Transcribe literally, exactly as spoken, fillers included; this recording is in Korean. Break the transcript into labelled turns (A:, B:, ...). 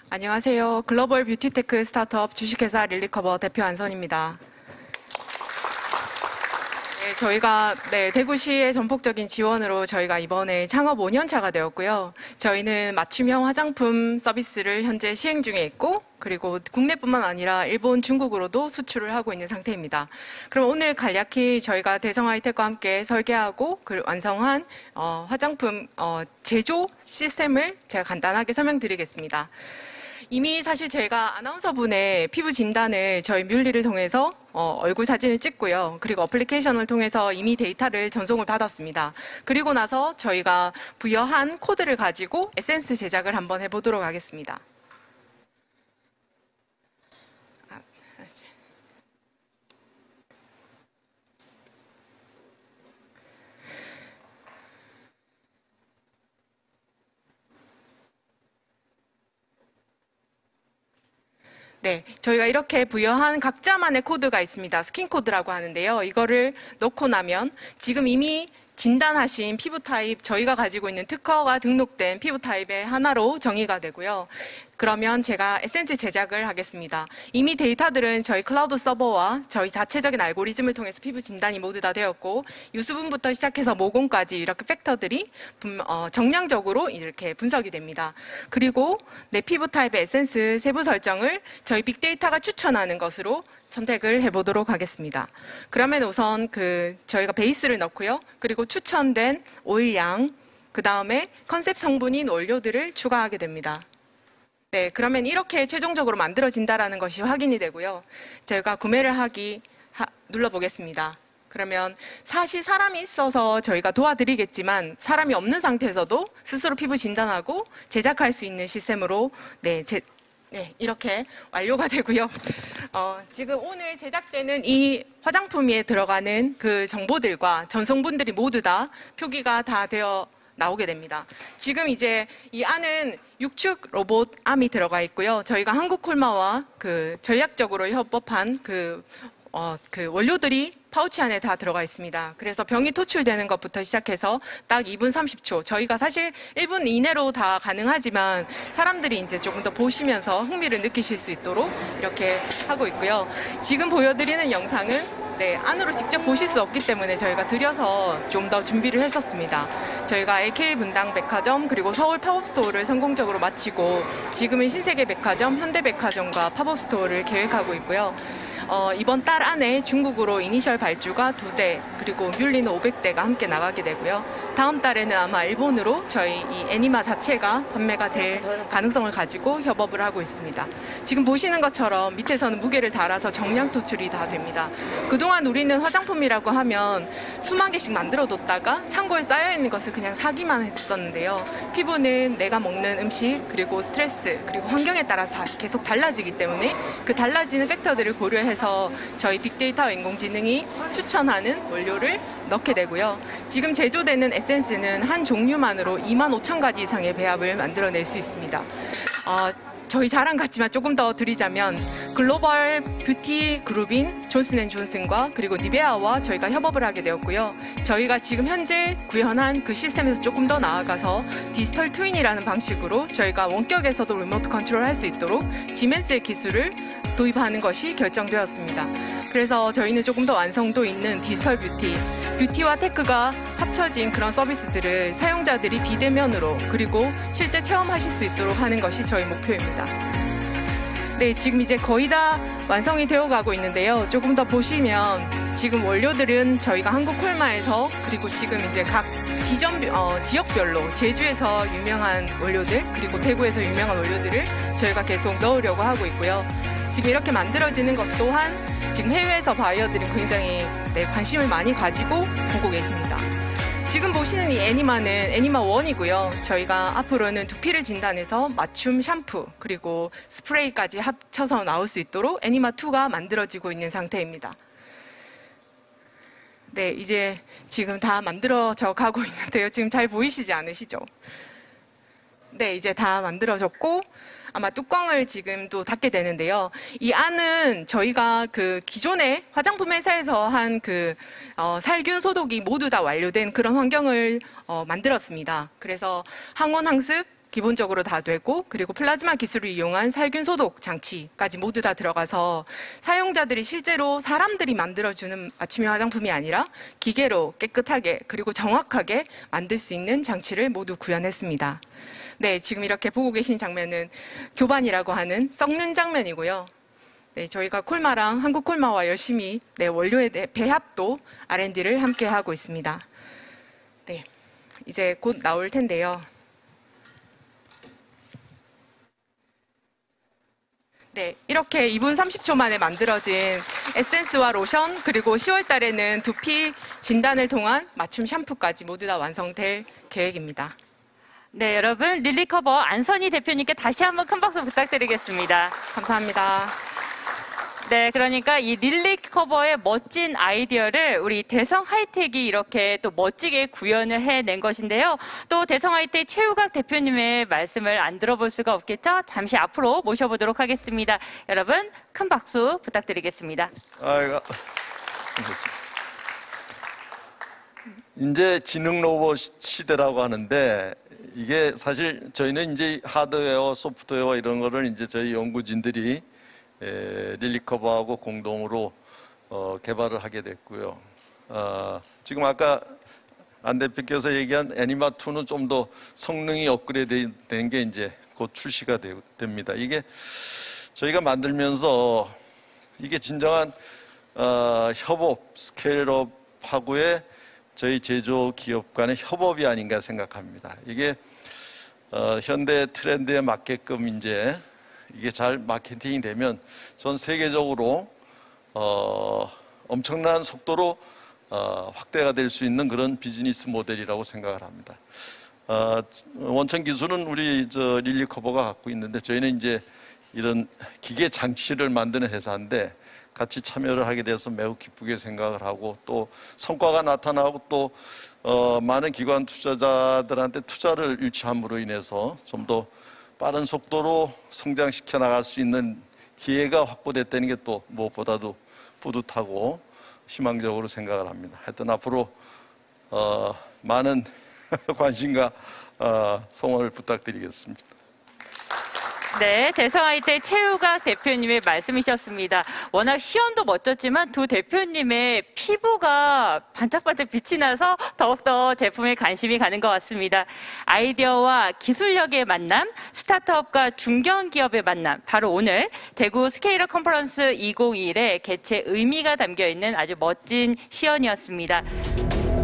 A: 안녕하세요. 글로벌 뷰티테크 스타트업 주식회사 릴리커버 대표 안선입니다. 네, 저희가 네, 대구시의 전폭적인 지원으로 저희가 이번에 창업 오 년 차가 되었고요. 저희는 맞춤형 화장품 서비스를 현재 시행 중에 있고, 그리고 국내뿐만 아니라 일본, 중국으로도 수출을 하고 있는 상태입니다. 그럼 오늘 간략히 저희가 대성 하이텍과 함께 설계하고 완성한 어, 화장품 어, 제조 시스템을 제가 간단하게 설명드리겠습니다. 이미 사실 제가 아나운서분의 피부 진단을 저희 뮬리를 통해서 어, 얼굴 사진을 찍고요. 그리고 어플리케이션을 통해서 이미 데이터를 전송을 받았습니다. 그리고 나서 저희가 부여한 코드를 가지고 에센스 제작을 한번 해보도록 하겠습니다. 네, 저희가 이렇게 부여한 각자만의 코드가 있습니다. 스킨 코드라고 하는데요. 이거를 넣고 나면 지금 이미 진단하신 피부 타입, 저희가 가지고 있는 특허가 등록된 피부 타입의 하나로 정의가 되고요. 그러면 제가 에센스 제작을 하겠습니다. 이미 데이터들은 저희 클라우드 서버와 저희 자체적인 알고리즘을 통해서 피부 진단이 모두 다 되었고, 유수분부터 시작해서 모공까지 이렇게 팩터들이 정량적으로 이렇게 분석이 됩니다. 그리고 내 피부 타입의 에센스 세부 설정을 저희 빅데이터가 추천하는 것으로 선택을 해보도록 하겠습니다. 그러면 우선 그 저희가 베이스를 넣고요. 그리고 추천된 오일량, 그 다음에 컨셉 성분인 원료들을 추가하게 됩니다. 네, 그러면 이렇게 최종적으로 만들어진다는 것이 확인이 되고요. 제가 구매를 하기 하, 눌러보겠습니다. 그러면 사실 사람이 있어서 저희가 도와드리겠지만 사람이 없는 상태에서도 스스로 피부 진단하고 제작할 수 있는 시스템으로 네, 제, 네, 이렇게 완료가 되고요. 어, 지금 오늘 제작되는 이 화장품에 들어가는 그 정보들과 전성분들이 모두 다 표기가 다 되어 나오게 됩니다. 지금 이제 이 안은 육축 로봇 암이 들어가 있고요. 저희가 한국콜마와 그 전략적으로 협업한 그, 어, 그 원료들이 파우치 안에 다 들어가 있습니다. 그래서 병이 토출되는 것부터 시작해서 딱 이 분 삼십 초. 저희가 사실 일 분 이내로 다 가능하지만 사람들이 이제 조금 더 보시면서 흥미를 느끼실 수 있도록 이렇게 하고 있고요. 지금 보여드리는 영상은 네, 안으로 직접 보실 수 없기 때문에 저희가 드려서 좀 더 준비를 했었습니다. 저희가 에이케이 분당 백화점 그리고 서울 팝업 스토어를 성공적으로 마치고 지금은 신세계 백화점, 현대백화점과 팝업 스토어를 계획하고 있고요. 어, 이번 달 안에 중국으로 이니셜 발주가 두 대, 그리고 뮬리는 오백 대가 함께 나가게 되고요. 다음 달에는 아마 일본으로 저희 이 애니마 자체가 판매가 될 가능성을 가지고 협업을 하고 있습니다. 지금 보시는 것처럼 밑에서는 무게를 달아서 정량 토출이 다 됩니다. 그동안 우리는 화장품이라고 하면 수만 개씩 만들어뒀다가 창고에 쌓여있는 것을 그냥 사기만 했었는데요. 피부는 내가 먹는 음식, 그리고 스트레스, 그리고 환경에 따라서 계속 달라지기 때문에 그 달라지는 팩터들을 고려해서 저희 빅데이터와 인공지능이 추천하는 원료를 넣게 되고요. 지금 제조되는 에센스는 한 종류만으로 이만 오천 가지 이상의 배합을 만들어낼 수 있습니다. 어, 저희 자랑 같지만 조금 더 드리자면 글로벌 뷰티 그룹인 존슨앤존슨과 그리고 니베아와 저희가 협업을 하게 되었고요. 저희가 지금 현재 구현한 그 시스템에서 조금 더 나아가서 디지털 트윈이라는 방식으로 저희가 원격에서도 리모트 컨트롤할 수 있도록 지멘스의 기술을 도입하는 것이 결정되었습니다. 그래서 저희는 조금 더 완성도 있는 디지털 뷰티, 뷰티와 테크가 합쳐진 그런 서비스들을 사용자들이 비대면으로 그리고 실제 체험하실 수 있도록 하는 것이 저희 목표입니다. 네, 지금 이제 거의 다 완성이 되어 가고 있는데요. 조금 더 보시면 지금 원료들은 저희가 한국콜마에서 그리고 지금 이제 각 지점, 어, 지역별로 제주에서 유명한 원료들 그리고 대구에서 유명한 원료들을 저희가 계속 넣으려고 하고 있고요. 지금 이렇게 만들어지는 것 또한 지금 해외에서 바이어들이 굉장히 네, 관심을 많이 가지고 보고 계십니다. 지금 보시는 이 애니마는 애니마 원이고요. 저희가 앞으로는 두피를 진단해서 맞춤 샴푸 그리고 스프레이까지 합쳐서 나올 수 있도록 애니마 투가 만들어지고 있는 상태입니다. 네, 이제 지금 다 만들어져 가고 있는데요. 지금 잘 보이시지 않으시죠? 네, 이제 다 만들어졌고 아마 뚜껑을 지금 또 닫게 되는데요. 이 안은 저희가 그 기존의 화장품 회사에서 한 그 어, 살균 소독이 모두 다 완료된 그런 환경을 어, 만들었습니다. 그래서 항원 항습 기본적으로 다 되고, 그리고 플라즈마 기술을 이용한 살균 소독 장치까지 모두 다 들어가서 사용자들이 실제로 사람들이 만들어주는 맞춤형 화장품이 아니라 기계로 깨끗하게 그리고 정확하게 만들 수 있는 장치를 모두 구현했습니다. 네, 지금 이렇게 보고 계신 장면은 교반이라고 하는 썩는 장면이고요. 네, 저희가 콜마랑 한국콜마와 열심히 네, 원료에 대해 배합도 알 앤 디를 함께 하고 있습니다. 네, 이제 곧 나올 텐데요. 네, 이렇게 이 분 삼십 초 만에 만들어진 에센스와 로션, 그리고 시월 달에는 두피 진단을 통한 맞춤 샴푸까지 모두 다 완성될 계획입니다.
B: 네, 여러분 릴리커버 안선희 대표님께 다시 한번 큰 박수 부탁드리겠습니다.
A: 감사합니다.
B: 네, 그러니까 이 릴리커버의 멋진 아이디어를 우리 대성 하이텍이 이렇게 또 멋지게 구현을 해낸 것인데요. 또 대성 하이텍 최우각 대표님의 말씀을 안 들어볼 수가 없겠죠? 잠시 앞으로 모셔보도록 하겠습니다. 여러분 큰 박수 부탁드리겠습니다.
C: 아이고, 이제 지능 로봇 시대라고 하는데 이게 사실 저희는 이제 하드웨어, 소프트웨어 이런 거를 이제 저희 연구진들이 에, 릴리커버하고 공동으로 어, 개발을 하게 됐고요. 어, 지금 아까 안 대표께서 얘기한 애니마 투는 좀 더 성능이 업그레이드 된 게 이제 곧 출시가 되, 됩니다. 이게 저희가 만들면서 이게 진정한 어, 협업, 스케일업하고의 저희 제조 기업 간의 협업이 아닌가 생각합니다. 이게 어, 현대 트렌드에 맞게끔 이제 이게 잘 마케팅이 되면 전 세계적으로 어, 엄청난 속도로 어, 확대가 될 수 있는 그런 비즈니스 모델이라고 생각을 합니다. 어, 원천 기술은 우리 저 릴리커버가 갖고 있는데 저희는 이제 이런 기계 장치를 만드는 회사인데 같이 참여를 하게 돼서 매우 기쁘게 생각을 하고 또 성과가 나타나고 또 어, 많은 기관 투자자들한테 투자를 유치함으로 인해서 좀 더 빠른 속도로 성장시켜 나갈 수 있는 기회가 확보됐다는 게 또 무엇보다도 뿌듯하고 희망적으로 생각을 합니다. 하여튼 앞으로 어, 많은 관심과 어, 성원을 부탁드리겠습니다.
B: 네, 대성 하이텍 최우각 대표님의 말씀이셨습니다. 워낙 시연도 멋졌지만 두 대표님의 피부가 반짝반짝 빛이 나서 더욱더 제품에 관심이 가는 것 같습니다. 아이디어와 기술력의 만남, 스타트업과 중견기업의 만남, 바로 오늘 대구 스케일업 컨퍼런스 이천이십일의 개최 의미가 담겨 있는 아주 멋진 시연이었습니다.